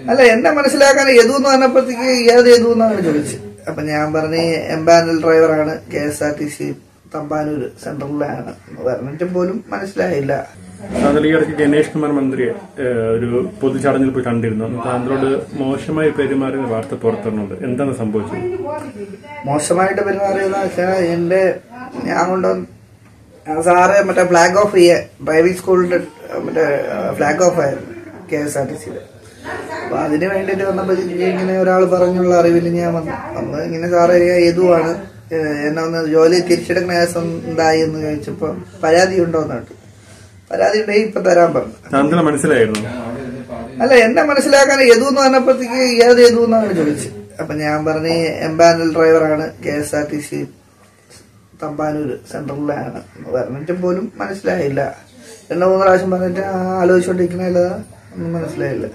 അല്ല, എന്നെ മനസ്സിലാക്കാൻ യദുന്ന് പറഞ്ഞപ്പോഴത്തേക്ക് ഏത് യദു എന്നാണ് ചോദിച്ചത്. അപ്പൊ ഞാൻ പറഞ്ഞ എംപാനൽ ഡ്രൈവറാണ്, KSRTC തമ്പാനൂര് സെൻട്രലിലാണ് പറഞ്ഞിട്ടും പോലും മനസ്സിലായില്ല. ഈ ഇടയ്ക്ക് ഗണേഷ് കുമാർ മന്ത്രിയെ ഒരു പൊതുചടങ്ങിൽ പോയി കണ്ടിരുന്നു. താങ്കളോട് മോശമായി പെരുമാറിയ വാർത്ത പുറത്തുണ്ട്. എന്താണ് സംഭവിച്ചത്? മോശമായിട്ട് പെരുമാറിയെന്ന് വെച്ചാൽ ഞാൻ കൊണ്ടുവന്ന് സാറ് മറ്റേ ഫ്ലാഗ് ഓഫ് ചെയ്യാൻ ഡ്രൈവിംഗ് സ്കൂളിന്റെ മറ്റേ ഫ്ലാഗ് ഓഫ് ആയിരുന്നു KSRTCയില്. അപ്പൊ അതിന് വേണ്ടിട്ട് വന്നപ്പോ ഇങ്ങനെ ഒരാൾ പറഞ്ഞുള്ള അറിവിൽ ഞാൻ വന്ന് ഇങ്ങനെ സാറ് യദുവാണ്, എന്നെ ഒന്ന് ജോലി തിരിച്ചെടുക്കുന്ന കേസം എന്തായി എന്ന് ചോദിച്ചപ്പോ പരാതി ഉണ്ടോന്ന് കേട്ടു. പരാതി ഉണ്ടെങ്കിൽ ഇപ്പൊ തരാൻ പറഞ്ഞു. മനസ്സിലായിരുന്നു? അല്ല, എന്നെ മനസ്സിലാക്കാൻ യദുന്ന് പറഞ്ഞപ്പോഴത്തേക്ക് ഏത് യദു എന്നാണ് ചോദിച്ചത്. അപ്പൊ ഞാൻ പറഞ്ഞ എംപാനൽ ഡ്രൈവറാണ്, KSRTC തമ്പാനൂര് സെൻട്രലിലാണ് പറഞ്ഞിട്ടും പോലും മനസ്സിലായില്ല. 2-3 പ്രാവശ്യം പറഞ്ഞിട്ട് ആലോചിച്ചോണ്ടിരിക്കണല്ല, ഒന്നും മനസ്സിലായില്ല.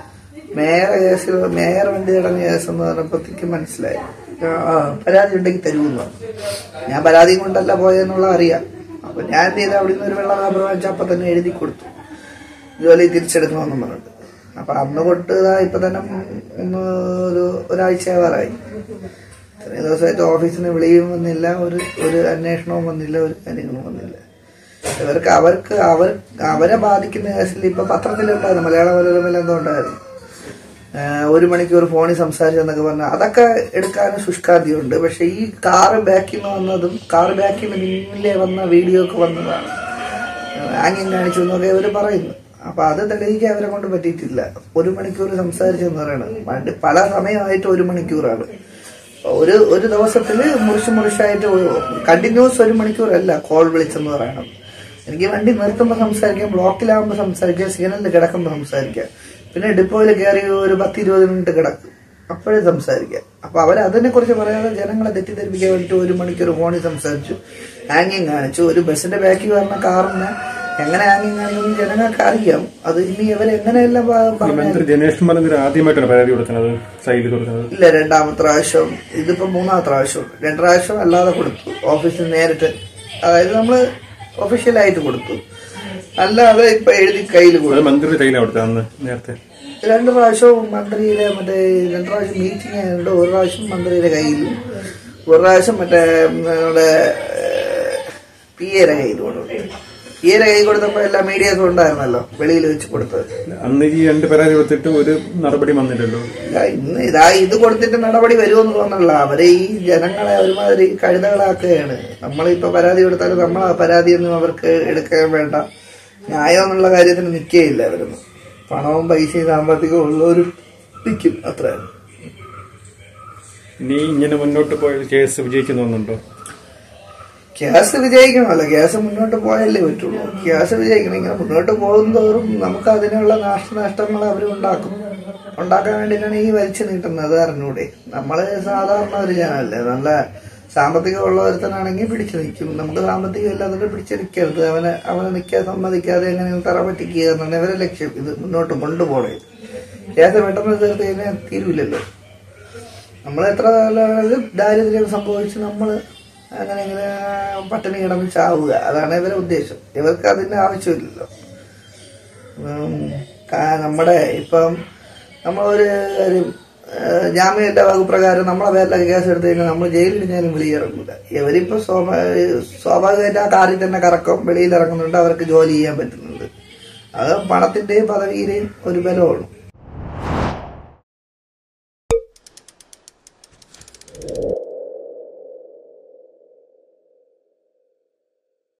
മേയർ വണ്ടി തടഞ്ഞ കേസ് എന്ന് പറഞ്ഞപ്പോഴത്തേക്ക് മനസ്സിലായി. പരാതി ഉണ്ടെങ്കിൽ തരുമെന്ന് പറഞ്ഞു. ഞാൻ പരാതിയും കൊണ്ടല്ല പോയെന്നുള്ള അറിയാം. അപ്പൊ ഞാൻ എന്ത് ചെയ്ത അവിടെ നിന്ന് ഒരു വെള്ള പേപ്പർ വാങ്ങിച്ച അപ്പൊ തന്നെ എഴുതി കൊടുത്തു, ജോലി തിരിച്ചെടുക്കണമെന്നും പറഞ്ഞിട്ട്. അപ്പൊ അന്ന് തൊട്ട് ഇപ്പൊ തന്നെ ഒരാഴ്ച ആവാറായി. ഇത്രയും ദിവസമായിട്ട് ഓഫീസിന് വിളിയും വന്നില്ല, ഒരു അന്വേഷണവും വന്നില്ല, ഒരു കാര്യങ്ങളും വന്നില്ല. അവരെ ബാധിക്കുന്ന കേസിൽ ഇപ്പൊ പത്രത്തിലുണ്ടായിരുന്നു, മലയാള മനോരമയിൽ എന്തോ ഉണ്ടായിരുന്നു, 1 മണിക്കൂർ ഫോണിൽ സംസാരിച്ചെന്നൊക്കെ പറഞ്ഞാൽ അതൊക്കെ എടുക്കാനും ശുഷ്കാന്തിയുണ്ട്. പക്ഷെ ഈ കാറ് ബാക്കിൽ നിന്ന് വന്നതും കാറ് ബാക്കിൽ നിന്ന് മുന്നിലേ വന്ന വീഡിയോ ഒക്കെ വന്നതാണ്, ആംഗ്യം കാണിച്ചു എന്നൊക്കെ അവര് പറയുന്നു. അപ്പൊ അത് തെളിയിക്കാൻ അവരെ കൊണ്ട് പറ്റിയിട്ടില്ല. 1 മണിക്കൂർ സംസാരിച്ചെന്ന് പറയണത് പല സമയമായിട്ട് 1 മണിക്കൂറാണ്. ഒരു ദിവസത്തില് മുറിച്ചായിട്ട് കണ്ടിന്യൂസ് 1 മണിക്കൂറല്ല കോൾ വിളിച്ചെന്ന് പറയണം. എനിക്ക് വണ്ടി നിർത്തുമ്പോൾ സംസാരിക്കാം, ബ്ലോക്കിലാവുമ്പോൾ സംസാരിക്കാം, സിഗ്നലിൽ കിടക്കുമ്പോൾ സംസാരിക്കാം, പിന്നെ ഡിപ്പോയിൽ കയറി ഒരു 10-20 മിനിറ്റ് കിടക്കും, അപ്പോഴേ സംസാരിക്കാം. അപ്പൊ അവരതിനെ കുറിച്ച് പറയാതെ ജനങ്ങളെ തെറ്റിദ്ധരിപ്പിക്കാൻ വേണ്ടിട്ട് 1 മണിക്കൂർ ഫോണിൽ സംസാരിച്ചു, ആംഗ്യം കാണിച്ചു. ഒരു ബസിന്റെ ബാക്കിൽ വരുന്ന കാറിന് എങ്ങനെ ആംഗ്യം കാണിക്കും ജനങ്ങൾക്ക് അറിയാം. അത് ഇനി ഇവരെങ്ങനെയെല്ലാം ആദ്യമായിട്ടാണ് പരാതി കൊടുക്കുന്നത്? ഇല്ല, 2ാമത്തെ പ്രാവശ്യം, ഇതിപ്പോ 3ാമത്തെ പ്രാവശ്യം. 2 പ്രാവശ്യം അല്ലാതെ കൊടുത്തു, ഓഫീസിൽ നേരിട്ട്, അതായത് നമ്മള് ഒഫീഷ്യലായിട്ട് കൊടുത്തു, അല്ലാതെ ഇപ്പൊ എഴുതി കയ്യിൽ കൊടുത്തു. മന്ത്രിയുടെ കയ്യിലാണ് നേരത്തെ 2 പ്രാവശ്യവും മന്ത്രിയുടെ 2 പ്രാവശ്യം മീറ്റിംഗ് ആയതുകൊണ്ട് 1 പ്രാവശ്യം മന്ത്രിയുടെ കയ്യിലും 1 പ്രാവശ്യം നമ്മുടെ PA-യുടെ കയ്യിൽ കൊടുത്തു. PA-യുടെ കൈ കൊടുത്തപ്പോ എല്ലാ മീഡിയസും ഉണ്ടായിരുന്നല്ലോ, വെളിയിൽ വെച്ച് കൊടുത്തത്. അന്ന് ഈ 2 പരാതി കൊടുത്തിട്ട് ഒരു നടപടി വന്നില്ലല്ലോ. ഇത് കൊടുത്തിട്ട് നടപടി വരുമെന്ന് തോന്നല്ല. അവരെ ഈ ജനങ്ങളെ ഒരുമാതിരി കഴുതകളാക്കുകയാണ്. നമ്മളിപ്പോ പരാതി കൊടുത്താലും നമ്മൾ ആ പരാതിയൊന്നും അവർക്ക് എടുക്കാൻ വേണ്ട, ന്യായം എന്നുള്ള കാര്യത്തിന് നിൽക്കുകയില്ല. അവരൊന്നും പണവും പൈസയും സാമ്പത്തികവും ഉള്ളവരും നിൽക്കും, അത്രയാണ്. ഇനി ഇങ്ങനെ മുന്നോട്ട് പോയ കേസ് വിജയിക്കുന്നുണ്ടോ? കേസ് വിജയിക്കണമല്ലോ, കേസ് മുന്നോട്ട് പോയാലേ പറ്റുള്ളൂ. കേസ് വിജയിക്കണം. ഇങ്ങനെ മുന്നോട്ട് പോകുന്നതോറും നമുക്ക് അതിനുള്ള നാശനഷ്ടങ്ങൾ അവർ ഉണ്ടാക്കാൻ വേണ്ടിയിട്ടാണ് ഈ വലിച്ചു നീട്ടുന്നത്. അറിഞ്ഞൂടെ, നമ്മള് സാധാരണ ഒരു ജനമല്ലേ, നല്ല സാമ്പത്തികം ഉള്ള ഒരുത്തനാണെങ്കിൽ പിടിച്ചു നിൽക്കും. നമുക്ക് സാമ്പത്തികം ഇല്ലാതെ പിടിച്ചു നിൽക്കരുത്, അവനെ നിൽക്കാൻ സമ്മതിക്കാതെ എങ്ങനെ തറ പറ്റിക്കുക എന്നാണ് ഇവരെ ലക്ഷ്യം. ഇത് മുന്നോട്ട് കൊണ്ടുപോകണേ. കേസ് പെട്ടെന്ന് തീർത്ത് കഴിഞ്ഞാൽ തീരുവില്ലല്ലോ. നമ്മൾ എത്ര ദാരിദ്ര്യം സംഭവിച്ച് നമ്മള് അങ്ങനെ ഇങ്ങനെ പട്ടിണി കിടന്ന് ചാവുക, അതാണ് ഇവരുടെ ഉദ്ദേശം. ഇവർക്ക് അതിന്റെ ആവശ്യമില്ലല്ലോ. നമ്മുടെ ഇപ്പം നമ്മളൊരു ജാമ്യമില്ല വകുപ്പ് പ്രകാരം നമ്മളെ പേരിലൊക്കെ കേസ് എടുത്തു കഴിഞ്ഞാൽ നമ്മൾ ജയിലിടിഞ്ഞാലും വെളിയിറങ്ങില്ല. ഇവരിപ്പോ സ്വാഭാവികമായിട്ട് ആ കാറിൽ തന്നെ കറക്കം, വെളിയിൽ ഇറങ്ങുന്നുണ്ട്, അവർക്ക് ജോലി ചെയ്യാൻ പറ്റുന്നുണ്ട്. അത് പണത്തിന്റെയും പദവിയുടെയും ഒരു ബലമാണ്.